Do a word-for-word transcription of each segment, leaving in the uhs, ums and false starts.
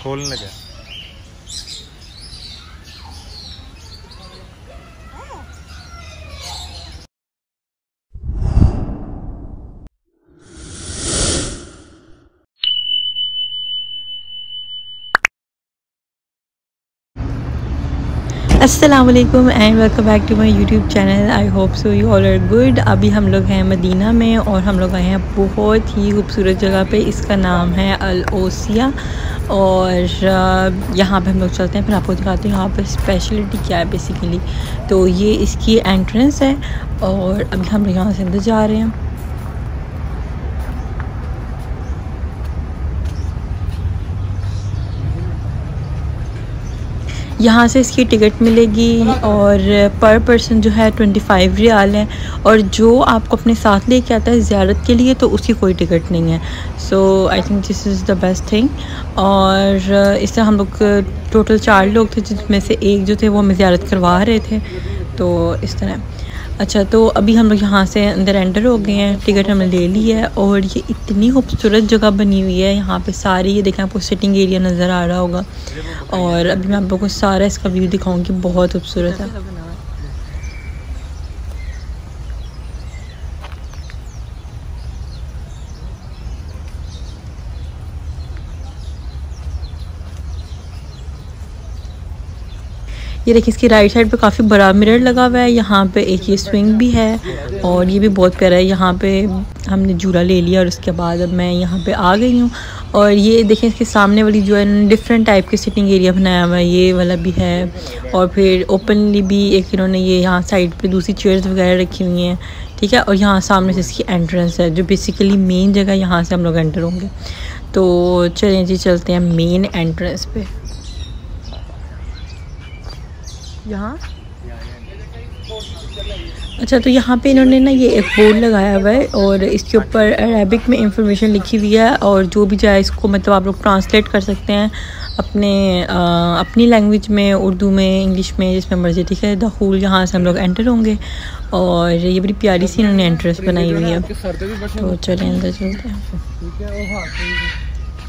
खोलने लगा। अस्सलाम वालेकुम and welcome back to my YouTube channel. I hope so you all are good. अभी हम लोग हैं मदीना में और हम लोग आए हैं बहुत ही खूबसूरत जगह पे। इसका नाम है अल ओसिया और यहाँ पे हम लोग चलते हैं, फिर आपको दिखाते हैं यहाँ पे स्पेशलिटी क्या है बेसिकली। तो ये इसकी एंट्रेंस है और अभी हम लोग यहाँ से अंदर जा रहे हैं। यहाँ से इसकी टिकट मिलेगी और पर पर्सन जो है ट्वेंटी फाइव रियाल है और जो आपको अपने साथ लेके आता है ज़ियारत के लिए तो उसकी कोई टिकट नहीं है। So I think this is the best thing. और इस तरह हम लोग टोटल चार लोग थे जिसमें से एक जो थे वो हमें ज़ियारत करवा रहे थे। तो इस तरह अच्छा, तो अभी हम लोग यहाँ से अंदर एंटर हो गए हैं, टिकट हमने ले ली है और ये इतनी खूबसूरत जगह बनी हुई है। यहाँ पे सारी ये देखें, आपको सिटिंग एरिया नज़र आ रहा होगा और अभी मैं आप लोगों को सारा इसका व्यू दिखाऊंगी, बहुत खूबसूरत है। ये देखिए, इसकी राइट साइड पे काफ़ी बड़ा मिरर लगा हुआ है। यहाँ पे एक ये स्विंग भी है और ये भी बहुत प्यारा है। यहाँ पे हमने झूला ले लिया और उसके बाद अब मैं यहाँ पे आ गई हूँ। और ये देखें, इसके सामने वाली जो है डिफरेंट टाइप के सिटिंग एरिया बनाया हुआ है, ये वाला भी है और फिर ओपनली भी एक इन्होंने ये यहाँ साइड पे दूसरी चेयर्स वगैरह रखी हुई हैं, ठीक है। और यहाँ सामने से इसकी एंट्रेंस है जो बेसिकली मेन जगह, यहाँ से हम लोग एंटर होंगे। तो चलें जी, चलते हैं मेन एंट्रेंस पे। यहाँ अच्छा, तो यहाँ पे इन्होंने ना ये एक बोर्ड लगाया हुआ है और इसके ऊपर अरेबिक में इंफॉर्मेशन लिखी हुई है और जो भी जाए इसको मतलब आप लोग ट्रांसलेट कर सकते हैं अपने आ, अपनी लैंग्वेज में, उर्दू में, इंग्लिश में, जिसमें मर्जी, ठीक है। दखूल यहाँ से हम लोग एंटर होंगे और ये बड़ी प्यारी सी इन्होंने एंट्रेंस बनाई हुई है। तो चलें अंदर चलते हैं।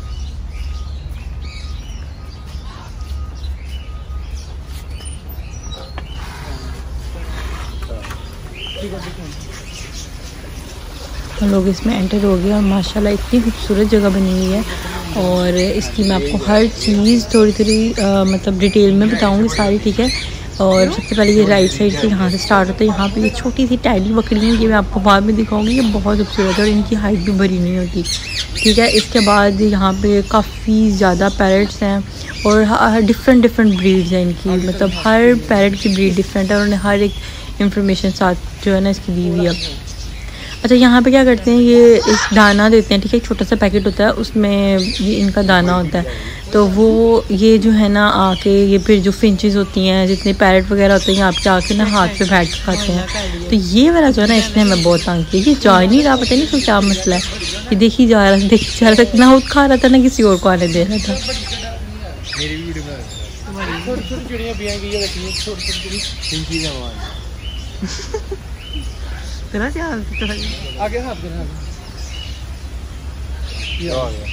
हम लोग इसमें एंटर हो गया और माशाल्लाह इतनी खूबसूरत जगह बनी हुई है और इसकी मैं आपको हर चीज़ थोड़ी थोड़ी मतलब डिटेल में बताऊंगी सारी, ठीक है। और सबसे पहले ये राइट साइड से यहाँ से स्टार्ट होता है। यहाँ पे ये छोटी सी टैडी बकरी है, ये मैं आपको बाद में दिखाऊंगी। ये बहुत खूबसूरत है और इनकी हाइट भी भरी नहीं होती, ठीक है। इसके बाद यहाँ पे काफ़ी ज़्यादा पैरट्स हैं और डिफरेंट डिफरेंट ब्रीड्स हैं इनकी, मतलब हर पैरट की ब्रीड डिफरेंट है। उन्होंने हर एक इंफॉर्मेशन साथ जो है ना इसकी दी हुई है। अच्छा, यहाँ पे क्या करते हैं, ये एक दाना देते हैं, ठीक है। एक छोटा सा पैकेट होता है, उसमें ये इनका दाना होता है। तो वो ये जो है ना आके ये फिर जो फिंचेस होती हैं, जितने पैरट वगैरह होते हैं, यहाँ पे आके ना हाथ पे बैठ के खाते हैं। तो ये वाला जो है ना इसने हमें बहुत तंग किया, ये जा ही नहीं रहा, पता नहीं तो क्या मसला है। ये देखी जा रहा देखी जा रहा था, ना खुद खा रहा था ना किसी और को आने दे रहा था। तेरा क्या आगे हाथ देना, ये आ गया,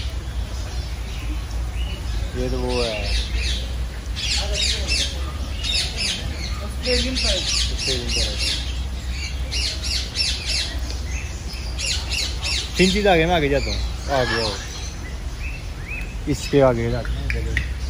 ये तो वो है तीन चीज आगे, मैं आगे जाता हूँ, आगे आओ, इसके आगे जाते हैं।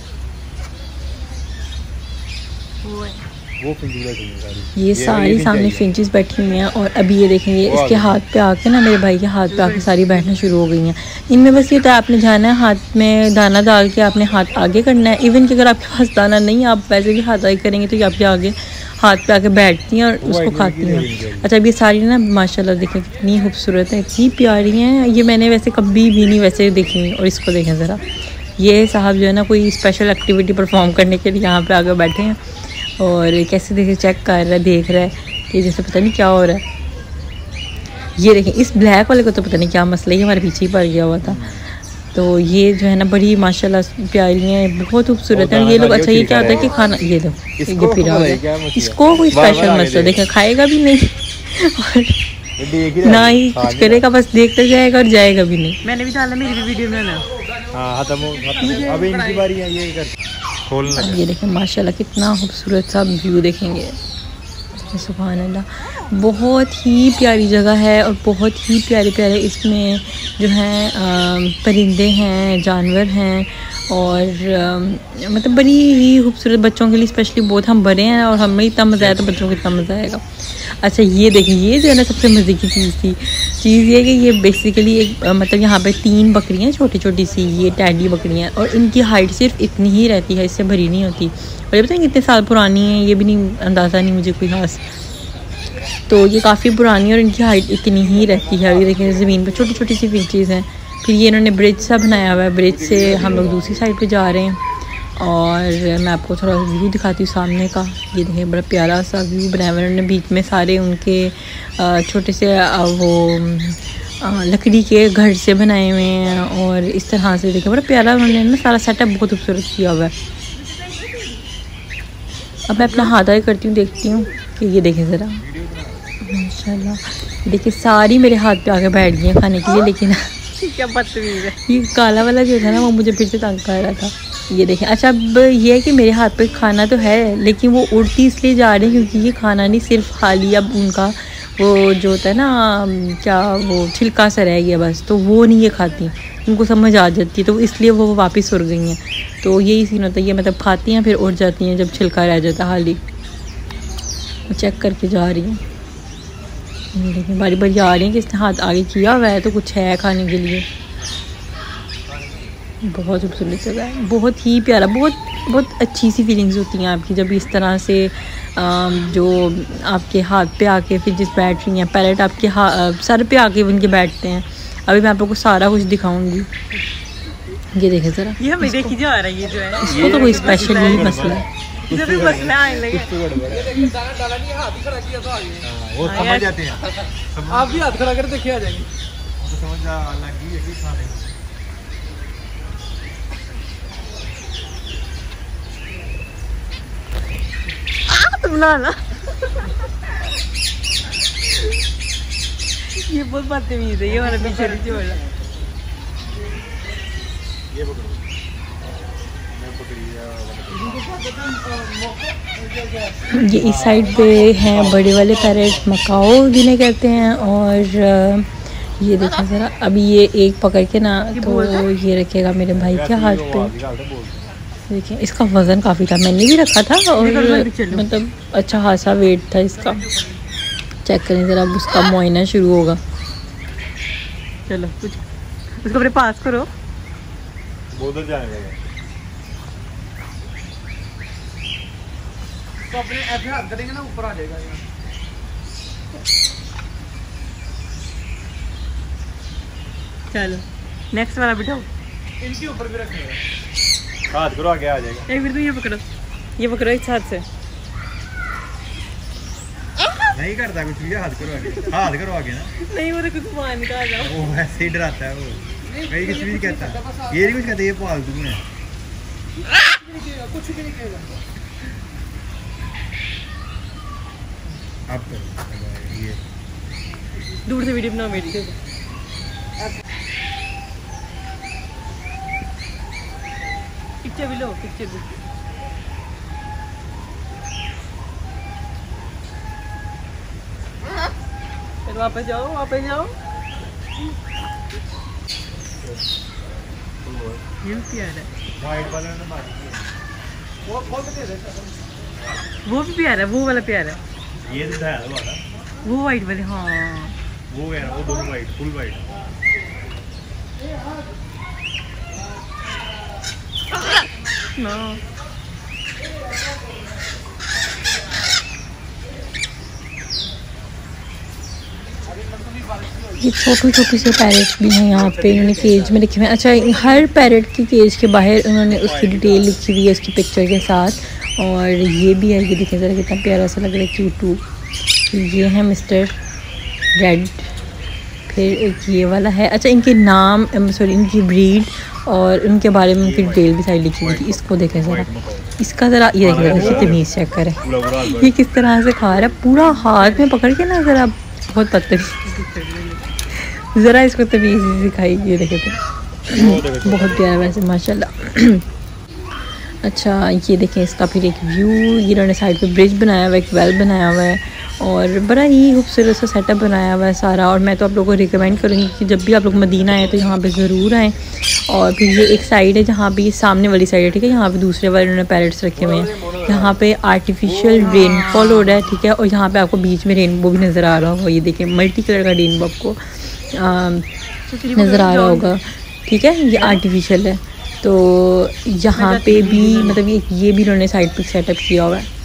वो है वो सारी, ये सारी सामने फिंचेस बैठी हुई हैं और अभी ये देखेंगे इसके हाथ पे आके ना, मेरे भाई के हाथ पे आके सारी बैठना शुरू हो गई हैं। इनमें बस ये तो आपने जाना है, हाथ में दाना डाल के आपने हाथ आगे करना है। इवन कि अगर आपके पास दाना नहीं, आप वैसे भी हाथ आगे करेंगे तो ये आपके आगे हाथ पे आके बैठती हैं और उसको खाती हैं। अच्छा, अब ये सारी ना माशाल्लाह देखें कितनी खूबसूरत है, इतनी प्यारी हैं। ये मैंने वैसे कभी भी नहीं वैसे देखी। और इसको देखें ज़रा, ये साहब जो है ना कोई स्पेशल एक्टिविटी परफॉर्म करने के लिए यहाँ पे आगे बैठे हैं और कैसे देखे चेक कर रहा है, देख रहा है कि जैसे पता नहीं क्या हो रहा है। ये देखें, इस ब्लैक वाले को तो पता नहीं क्या मसला है, हमारे पीछे ही पड़ गया हुआ था। तो ये जो है ना बड़ी माशाल्लाह प्यारी हैं, बहुत खूबसूरत है। ये लोग अच्छा, ये क्या होता है कि खाना, ये लोग ये फिर इसको कोई स्पेशल मसला देखें, खाएगा भी नहीं और ना ही कुछ करेगा, बस देखता जाएगा और जाएगा भी नहीं। मैंने भी डाला, मेरी भी वीडियो बनाना। हाँ खत्म, अब इनकी बारी है, ये कर खोलना। अब ये देखें माशाल्लाह कितना खूबसूरत सा व्यू देखेंगे, सुभान अल्लाह। बहुत ही प्यारी जगह है और बहुत ही प्यारे प्यारे इसमें जो हैं परिंदे हैं, जानवर हैं और आ, मतलब बड़ी ही खूबसूरत, बच्चों के लिए स्पेशली बहुत। हम बड़े हैं और हमें इतना मज़ा आया तो बच्चों को इतना मज़ा आएगा। अच्छा ये देखिए, ये जो है ना सबसे मज़े की चीज़ थी, चीज़ ये कि ये बेसिकली एक मतलब यहाँ पे तीन बकरियाँ छोटी छोटी सी, ये टैडी बकरियाँ, और इनकी हाइट सिर्फ इतनी ही रहती है, इससे भरी नहीं होती। और ये बताएं कितने साल पुरानी है, ये भी नहीं अंदाज़ा नहीं मुझे कोई खास। तो ये काफ़ी पुरानी और इनकी हाइट इतनी ही रहती है। ये देखें ज़मीन पर छोटी छोटी सी फिंचेस हैं। फिर ये इन्होंने ब्रिज सा बनाया हुआ है, ब्रिज से हम लोग दूसरी साइड पे जा रहे हैं और मैं आपको थोड़ा व्यू दिखाती हूँ सामने का। ये देखें बड़ा प्यारा सा व्यू बनाया हुआ है उन्होंने, बीच में सारे उनके छोटे से वो लकड़ी के घर से बनाए हुए हैं और इस तरह से देखें बड़ा प्यारा उन्होंने ना सारा सेटअप बहुत खूबसूरत किया हुआ है। अब मैं अपना हाथ आगे करती हूँ, देखती हूँ कि ये देखें ज़रा माशाल्लाह। देखिए सारी मेरे हाथ पे आके बैठ गई हैं खाने के लिए, लेकिन क्या बदतमीज़ है। ये काला वाला जो था ना वो मुझे फिर से तंग कर रहा था। ये देखें, अच्छा अब ये है कि मेरे हाथ पे खाना तो है लेकिन वो उड़ती इसलिए जा रही है क्योंकि ये खाना नहीं, सिर्फ खाली अब उनका वो जो होता है ना क्या वो छिलका सा रह गया बस, तो वो नहीं ये खाती, उनको समझ आ जाती है तो इसलिए वो वापस उड़ गई हैं। तो यही सीन होता है, ये मतलब खाती हैं फिर उड़ जाती हैं जब छिलका रह जाता है हाली। चेक करके जा रही हैं, लेकिन बारी बारी आ रही हैं कि इसने हाथ आगे किया हुआ है तो कुछ है खाने के लिए। बहुत खूबसूरत जगह है, बहुत ही प्यारा, बहुत बहुत अच्छी सी फीलिंग्स होती हैं आपकी जब इस तरह से जो आपके हाथ पे आके फिर जिस बैठ रही हैं पैरेट आपके सर पे आके उनके बैठते हैं। अभी मैं आप लोग को सारा कुछ दिखाऊंगी। ये देखें ज़रा, ये हमें देखी जा रहा है, ये जो है इसको तो कोई स्पेशल यही मसला है। इधर भी मसला आने लगे, वो समझ जाते हैं, आप भी हाथ खड़ा कर देखिए आ जाएंगे। समझ आ लगी है खाने बनाना। ये बहुत बदतमीज है, ये वाला पीछे नीचे वाला। ये पकड़ो, ये इस साइड पे हैं बड़े वाले पैरेट, मकाओ जिन्हें कहते हैं। और ये देखें ज़रा, अभी ये एक पकड़ के ना तो ये रखेगा मेरे भाई के हाथ पे। देखिए इसका वज़न काफ़ी था, मैंने भी रखा था और मतलब अच्छा खासा वेट था इसका। चेक करें ज़रा, अब उसका मुआयना शुरू होगा। चलो कुछ उसको अपने पास करो, बोतल जाएगा तो अपने ऐसे हाथ करेंगे ना ऊपर आ जाएगा। चलो नेक्स्ट वाला बिठाओ, इनके ऊपर भी रखेंगे, हाथ करो आगे आ जाएगा। एक मिनट, ये पकड़ो, ये पकड़ो इस हाथ से। नहीं करता कुछ भी, हाथ करो आगे, हाथ करो आगे ना। नहीं वो तो कुछ मान का आ जाओ, वो ऐसे ही डराता है वो, मैं कुछ भी नहीं कहता, ये नहीं कुछ कहता, ये पालतू है। कुछ भी नहीं कहेगा। अब करो ये, दूर से वीडियो बनाओ मेरी। पिक्चर भी लो, पिक्चर भी। फिर वापस जाओ, वापस जाओ। ये प्यारा है, वाइट वाला ने मार दिया, वो खोल के दे देता, वो भी प्यारा है, वो वाला प्यारा है। ये दिखाया था वाला, वो वाइट वाले, हाँ वो है वो दोनों वाइट, फुल वाइट। ना ये छोटे छोटे से पैरेट भी हैं यहाँ पे, इन्होंने केज में रखे हुए हैं। अच्छा हर पैरेट की केज के बाहर उन्होंने उसकी डिटेल लिखी हुई है उसकी पिक्चर के साथ। और ये भी है, ये देखें ज़रा कितना प्यारा सा लग रहा है, क्यूटू। ये है मिस्टर रेड, फिर एक ये वाला है। अच्छा इनके नाम सॉरी इनकी ब्रीड और उनके बारे में उनकी डिटेल भी सारी लिखी हुई थी। इसको देखें ज़रा, इसका ज़रा ये देखें ज़रा तमीज़ चेक करें, ये किस तरह से खा रहा है, पूरा हाथ में पकड़ के ना ज़रा बहुत बदतमीज, ज़रा इसको तमीज़ सिखाई। ये देखे तो बहुत प्यारा वैसे माशाल्लाह। अच्छा ये देखें इसका फिर एक व्यू, ये इन्होंने साइड पे ब्रिज बनाया हुआ है, एक वेल बनाया हुआ है और बड़ा ही खूबसूरत सा सेटअप बनाया हुआ है सारा। और मैं तो आप लोगों को रिकमेंड करूँगी कि जब भी आप लोग मदीना आए तो यहाँ पे ज़रूर आएँ। और फिर ये एक साइड है जहाँ पे सामने वाली साइड है, ठीक है, यहाँ पे दूसरे वाले उन्होंने पैरेट्स रखे हुए हैं। यहाँ पे आर्टिफिशियल रेनफॉल हो रहा है, ठीक है, और यहाँ पे आपको बीच में रेनबो भी नज़र आ रहा होगा। ये देखें मल्टी कलर का रेनबो आपको नज़र आ रहा होगा, ठीक है, ये आर्टिफिशियल है। तो यहाँ पे भी मतलब ये ये भी उन्होंने साइड पे सेटअप किया हुआ है।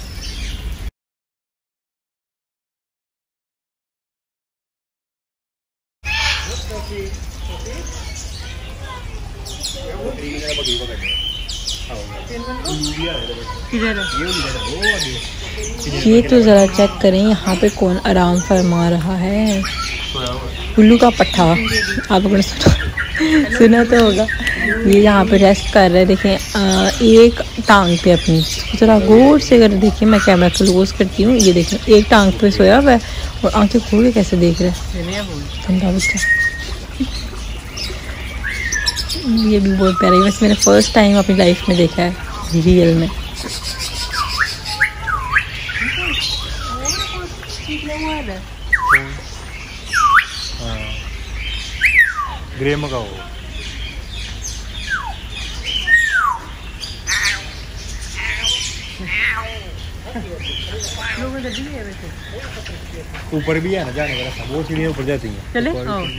ये तो ज़रा चेक करें यहाँ पे कौन आराम फरमा रहा है। उल्लू का पट्ठा, आप लोगों ने सुना सुना तो होगा। ये यहाँ पे रेस्ट कर रहे हैं। देखें आ, एक टांग पे अपनी, ज़रा गौर से अगर देखें, मैं कैमरा क्लोज करती हूँ। ये देखें एक टांग पे सोया हुआ है और आंखें खोल के कैसे देख रहे हैं, ठंडा बच्चा। ये भी बहुत प्यारा है, वैसे मैंने फ़र्स्ट टाइम अपनी लाइफ में देखा है रियल में। ग्रे मगाओ ऊपर भी है ना जाने का रास्ता, वो सीढ़ियाँ ऊपर जाती हैं। चले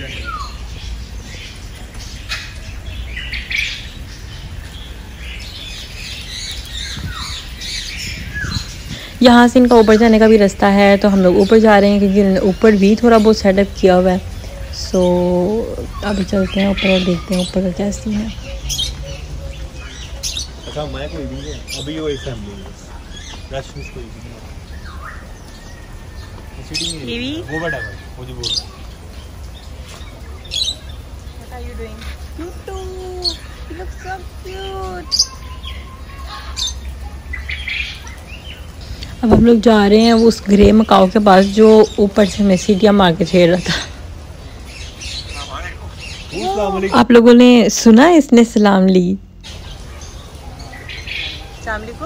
यहाँ से इनका ऊपर जाने का भी रास्ता है, तो हम लोग ऊपर जा रहे हैं क्योंकि उन्होंने ऊपर भी थोड़ा बहुत सेटअप किया हुआ है। सो अभी चलते हैं ऊपर और देखते हैं ऊपर का क्या सीन है। अच्छा मैं कोई भी है अभी वो एक फैमिली है, रश कोई भी नहीं है। ये भी वो बड़ा है, वो जो बोल रहा है। What are you doing? You too. You look so cute. अब हम लोग जा रहे हैं उस ग्रे मकाओ के पास जो ऊपर से मैं सीटियाँ मार के छेड़ रहा था। आप लोगों ने सुना इसने सलाम ली। अस्सलाम वालेकुम,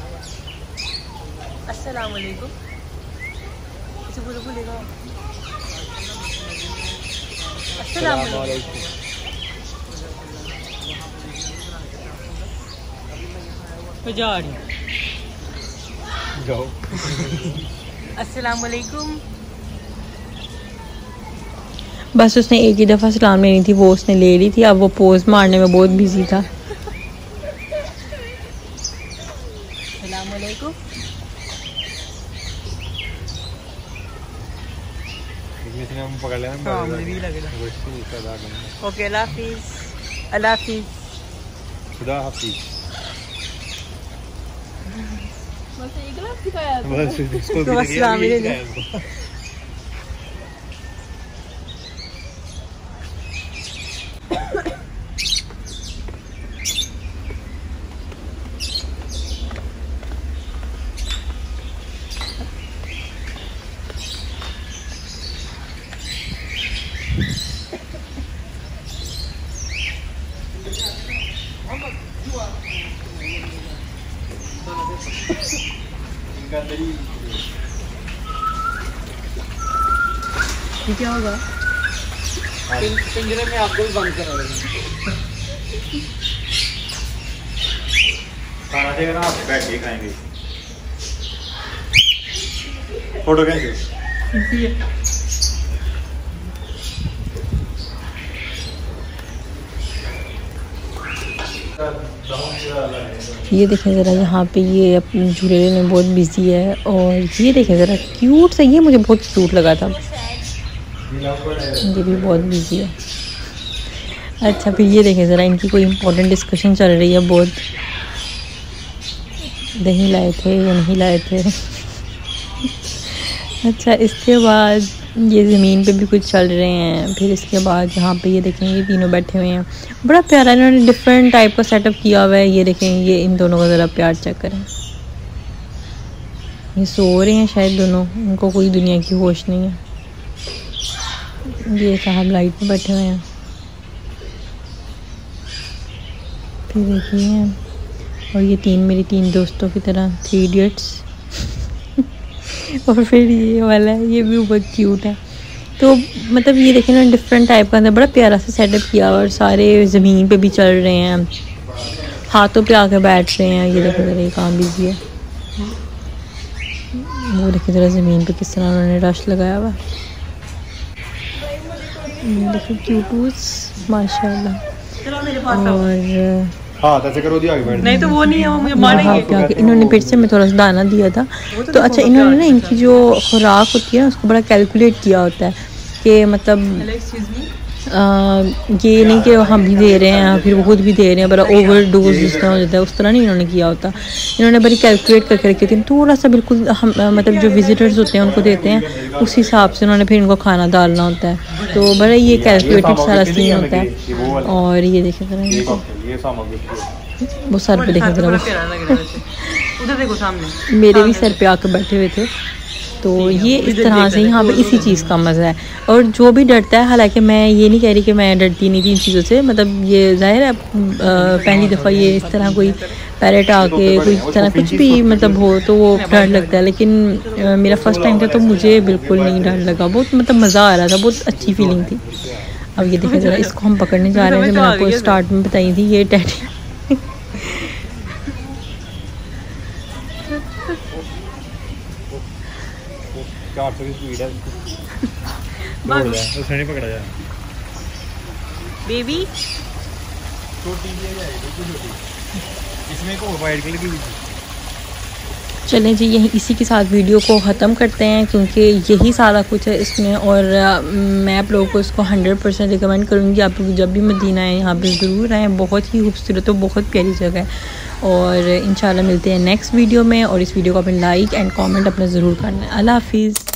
अस्सलाम वालेकुम। इसे बोलो, बोलेगा अस्सलाम वालेकुम। जाओ अस्सलाम वालेकुम। बस उसने एक ही दफ़ा सलाम लेनी थी, वो उसने ले ली थी। अब वो पोज मारने में बहुत बिजी था। अस्सलाम वालेकुम। हम पकड़ लेना। हां मुझे भी लगेगा। ओके अल्लाह हाफिज, अल्लाह हाफिज, खुदा हाफिज। बस एक गिलास सिखाया था, बस इसको भी सिखाया। ये क्या होगा? पिंजरे में आपको भी बंद करा देंगे। खाना देगा ना, आप बैठ के खाएंगे। फोटो खींचो। ये देखें ज़रा, यहाँ पे ये अपने झूले में बहुत बिजी है। और ये देखें ज़रा क्यूट सा, ये मुझे बहुत क्यूट लगा था। ये भी बहुत बिजी है। अच्छा फिर ये देखें ज़रा, इनकी कोई इम्पोर्टेंट डिस्कशन चल रही है बहुत। दही लाए थे या नहीं लाए थे। अच्छा इसके बाद ये ज़मीन पे भी कुछ चल रहे हैं। फिर इसके बाद यहाँ पे ये देखें, ये तीनों बैठे हुए हैं। बड़ा प्यारा इन्होंने डिफरेंट टाइप का सेटअप किया हुआ है। ये देखें, ये इन दोनों का ज़रा प्यार चेक करें। ये सो रहे हैं शायद दोनों, उनको कोई दुनिया की होश नहीं है। ये साहब लाइट पे बैठे हुए हैं। फिर देखिए, और ये तीन मेरी तीन दोस्तों की तरह थ्री इडियट्स। और फिर ये वाला है, ये भी बहुत क्यूट है। तो मतलब ये देखें ना, डिफरेंट टाइप का अंदर बड़ा प्यारा सा सेटअप किया, और सारे ज़मीन पे भी चल रहे हैं, हाथों पे आके बैठ रहे हैं। ये देखो ज़रा, ये काम बिजी है। वो देखिए ज़रा ज़मीन पे किस तरह उन्होंने रश लगाया हुआ। देखिए क्यूटूस माशाल्लाह। और हाँ, ऐसे करो दिया आगे बैठ। नहीं तो वो नहीं है, वो मुझे मारेंगे। इन्होंने फिर से मैं थोड़ा सा दाना दिया था। तो अच्छा, इन्होंने ना इनकी जो खुराक होती है उसको बड़ा कैलकुलेट किया होता है कि मतलब आ, ये नहीं कि हम भी दे रहे हैं फिर वो खुद भी दे रहे हैं, बड़ा ओवर डोज जिस तरह हो जाता है उस तरह नहीं इन्होंने किया होता। इन्होंने बड़ी कैलकुलेट करके रखी थी, थोड़ा सा बिल्कुल हम मतलब जो विजिटर्स होते हैं उनको देते हैं उस हिसाब से उन्होंने फिर इनको खाना डालना होता है। तो बड़ा ये कैलकुलेटेड सारा सीन होता है। और ये देखे जरा, वो सर पे देखे जरा, उधर देखो सामने मेरे भी सर पे आकर बैठे हुए थे। तो ये इस तरह से यहाँ पे इसी चीज़ का मज़ा है। और जो भी डरता है, हालांकि मैं ये नहीं कह रही कि मैं डरती नहीं थी इन चीज़ों से, मतलब ये ज़ाहिर है पहली दफ़ा ये इस तरह कोई पैरेट आके कोई इस तरह कुछ भी मतलब हो तो वो डर लगता है, लेकिन आ, मेरा फर्स्ट टाइम था तो मुझे बिल्कुल नहीं डर लगा, बहुत मतलब मज़ा आ रहा था, बहुत अच्छी फीलिंग थी। अब ये देखिए ज़रा, इसको हम पकड़ने जा रहे हैं जो मैंने आपको स्टार्ट में बताई थी, ये टैडी। चार सौ की स्पीड है, उसने नहीं पकड़ा जाए। बेबी छोटी छोटी, इसमें को वाइट कलर की भी थी। चलें जी, यही इसी के साथ वीडियो को ख़त्म करते हैं, क्योंकि यही सारा कुछ है इसमें। और आ, मैं आप लोगों को इसको हंड्रेड परसेंट रिकमेंड करूँगी। आप लोग जब भी मदीना आए यहाँ पे ज़रूर आएँ, बहुत ही खूबसूरत और बहुत प्यारी जगह है। और इंशाल्लाह मिलते हैं नेक्स्ट वीडियो में। और इस वीडियो को अपने लाइक एंड कमेंट अपना ज़रूर करना है। अल्लाह हाफिज़।